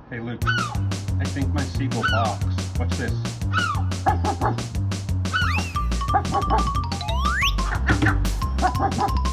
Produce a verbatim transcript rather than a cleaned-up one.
Hey Luke, I think my sequel box. What's this?